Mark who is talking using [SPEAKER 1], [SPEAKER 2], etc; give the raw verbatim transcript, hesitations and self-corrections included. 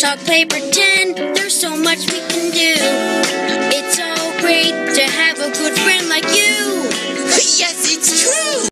[SPEAKER 1] talk, play, pretend. There's so much we can do. It's so great to have a good friend like you.